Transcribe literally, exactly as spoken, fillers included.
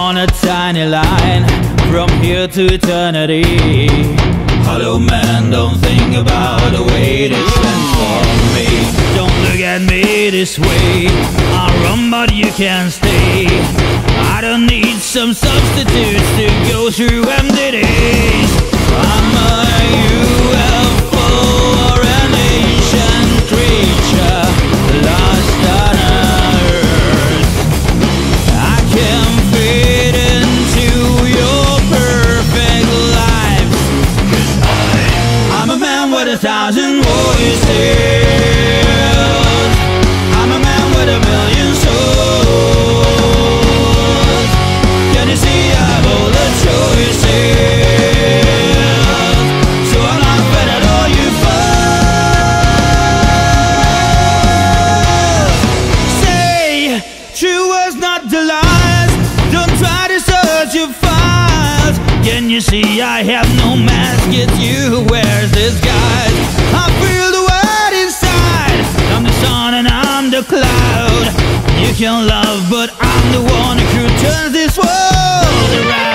on a tiny line from here to eternity. Hello man, don't think about the way this transform me. Don't look at me this way, I'll run but you can't stay. I don't need some substitutes to go through empty days. I'm a U F O or an ancient creature lost on earth. I can fit into your perfect life, 'cause I, I'm a man with a thousand voices. I'm a man with a million souls. Can you see I've all the choices? So I'm not fed at all you fools. Say true was not the lies. Don't try to search your files. Can you see I have no mask? It's you who wears disguise. I feel the word inside. I'm the sun and I'm the cloud. You can love, but I'm the one who turns this world around.